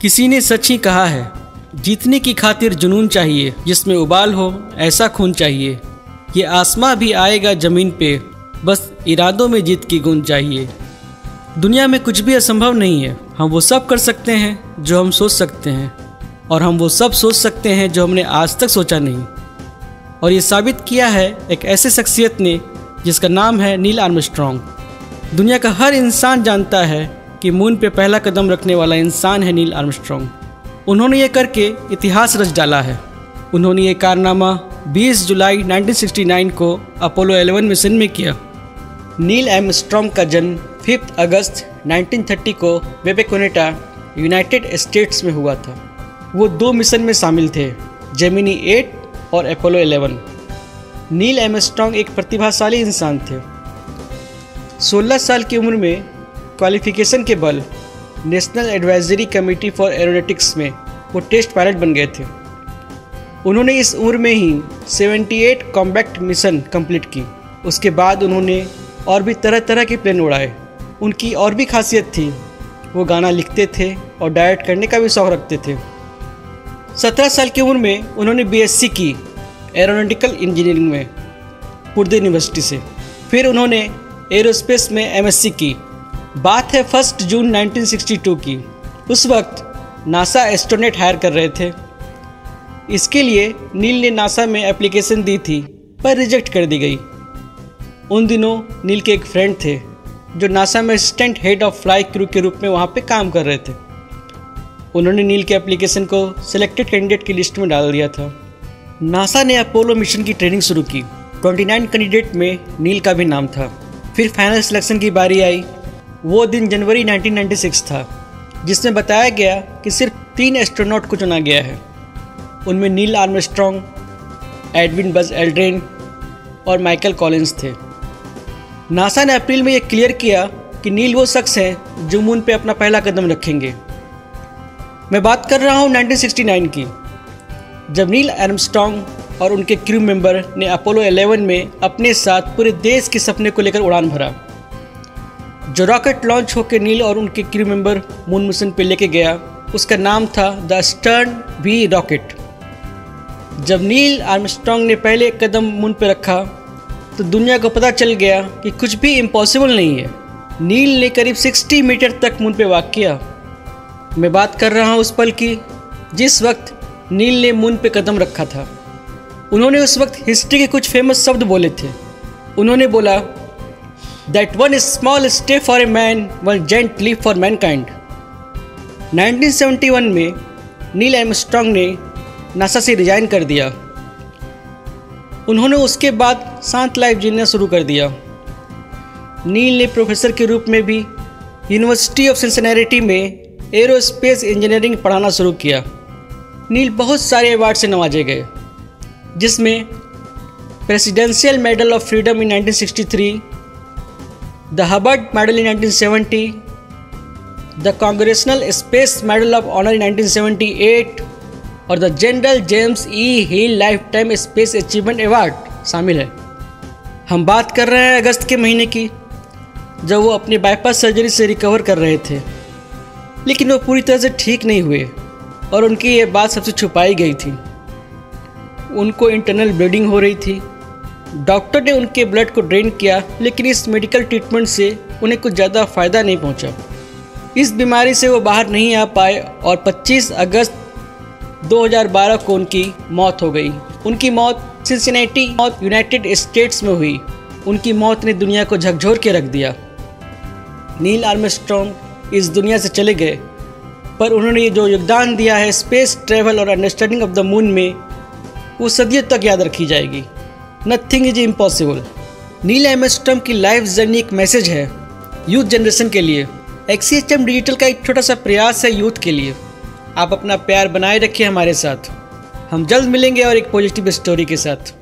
किसी ने सच ही कहा है, जीतने की खातिर जुनून चाहिए, जिसमें उबाल हो ऐसा खून चाहिए। ये आसमां भी आएगा ज़मीन पे, बस इरादों में जीत की गूंज चाहिए। दुनिया में कुछ भी असंभव नहीं है। हम वो सब कर सकते हैं जो हम सोच सकते हैं, और हम वो सब सोच सकते हैं जो हमने आज तक सोचा नहीं। और ये साबित किया है एक ऐसे शख्सियत ने जिसका नाम है नील आर्मस्ट्रॉन्ग। दुनिया का हर इंसान जानता है कि मून पे पहला कदम रखने वाला इंसान है नील आर्मस्ट्रॉन्ग। उन्होंने ये करके इतिहास रच डाला है। उन्होंने ये कारनामा 20 जुलाई 1969 को अपोलो 11 मिशन में किया। नील आर्मस्ट्रॉन्ग का जन्म 5 अगस्त 1930 को वेबेकोनेटा, यूनाइटेड स्टेट्स में हुआ था। वो 2 मिशन में शामिल थे, जेमिनी 8 और अपोलो 11। नील आर्मस्ट्रॉन्ग एक प्रतिभाशाली इंसान थे। 16 साल की उम्र में क्वालिफिकेशन के बल national advisory committee for aeronautics में वो टेस्ट पायलट बन गए थे। उन्होंने इस उम्र में ही 78 कॉम्बैट मिशन कंप्लीट की। उसके बाद उन्होंने और भी तरह तरह के प्लेन उड़ाए। उनकी और भी खासियत थी, वो गाना लिखते थे और डायरेक्ट करने का भी शौक़ रखते थे। 17 साल की उम्र में उन्होंने बीएससी की एरोनॉटिकल इंजीनियरिंग में पुर्दे यूनिवर्सिटी से। फिर उन्होंने एरोस्पेस में एमएससी की। बात है 1 जून 1962 की। उस वक्त नासा एस्ट्रोनॉट हायर कर रहे थे। इसके लिए नील ने नासा में एप्लीकेशन दी थी, पर रिजेक्ट कर दी गई। उन दिनों नील के एक फ्रेंड थे जो नासा में assistant head of flight crew के रूप में वहाँ पे काम कर रहे थे। उन्होंने नील के एप्लीकेशन को सिलेक्टेड कैंडिडेट की लिस्ट में डाल दिया था। नासा ने अपोलो मिशन की ट्रेनिंग शुरू की। 29 कैंडिडेट में नील का भी नाम था। फिर फाइनल सिलेक्शन की बारी आई। वो दिन जनवरी 1996 था, जिसमें बताया गया कि सिर्फ 3 एस्ट्रोनॉट को चुना गया है। उनमें Neil Armstrong, Edwin Buzz Aldrin और माइकल कॉलिंस थे। नासा ने अप्रैल में यह क्लियर किया कि नील वो शख्स हैं जो मून पे अपना पहला कदम रखेंगे। मैं बात कर रहा हूँ 1969 की, जब नील आर्मस्ट्रॉन्ग और उनके क्रू मेंबर ने अपोलो 11 में अपने साथ पूरे देश के सपने को लेकर उड़ान भरा। जो रॉकेट लॉन्च होकर नील और उनके क्रू मेंबर मून मिशन पे लेके गया, उसका नाम था द स्टर्न वी रॉकेट। जब नील आर्मस्ट्रॉन्ग ने पहले कदम मून पे रखा तो दुनिया को पता चल गया कि कुछ भी इम्पॉसिबल नहीं है। नील ने करीब 60 मीटर तक मून पे वॉक किया। मैं बात कर रहा हूँ उस पल की जिस वक्त नील ने मून पे कदम रखा था। उन्होंने उस वक्त हिस्ट्री के कुछ फेमस शब्द बोले थे। उन्होंने बोला, that one small step for a man, one giant leap for mankind. 1971 में नील आर्मस्ट्रॉन्ग ने नासा से रिजाइन कर दिया। उन्होंने उसके बाद शांत लाइफ जीना शुरू कर दिया। नील ने प्रोफेसर के रूप में भी यूनिवर्सिटी ऑफ सिंसिनैटी में एरोस्पेस इंजीनियरिंग पढ़ाना शुरू किया। नील बहुत सारे अवार्ड से नवाजे गए, जिसमें presidential medal of freedom in 1963, the Hubbard medal in 1970, the congressional space medal of honour in 1978 और the general James E Hill lifetime space achievement award शामिल है। हम बात कर रहे हैं अगस्त के महीने की, जब वो अपनी बाईपास सर्जरी से रिकवर कर रहे थे, लेकिन वो पूरी तरह से ठीक नहीं हुए और उनकी ये बात सबसे छुपाई गई थी। उनको इंटरनल ब्लीडिंग हो रही थी। डॉक्टर ने उनके ब्लड को ड्रेन किया, लेकिन इस मेडिकल ट्रीटमेंट से उन्हें कुछ ज़्यादा फ़ायदा नहीं पहुंचा। इस बीमारी से वो बाहर नहीं आ पाए और 25 अगस्त 2012 को उनकी मौत हो गई। उनकी मौत सिंसिनैटी यूनाइटेड स्टेट्स में हुई। उनकी मौत ने दुनिया को झकझोर के रख दिया। नील आर्मस्ट्रॉन्ग इस दुनिया से चले गए, पर उन्होंने ये जो योगदान दिया है स्पेस ट्रैवल और अंडरस्टैंडिंग ऑफ द मून में, वो सदियों तक याद रखी जाएगी। Nothing is impossible. Neil Armstrong की लाइफ जर्नी एक मैसेज है यूथ जनरेशन के लिए। XCHM डिजिटल का एक छोटा सा प्रयास है यूथ के लिए। आप अपना प्यार बनाए रखिए हमारे साथ। हम जल्द मिलेंगे और एक पॉजिटिव स्टोरी के साथ।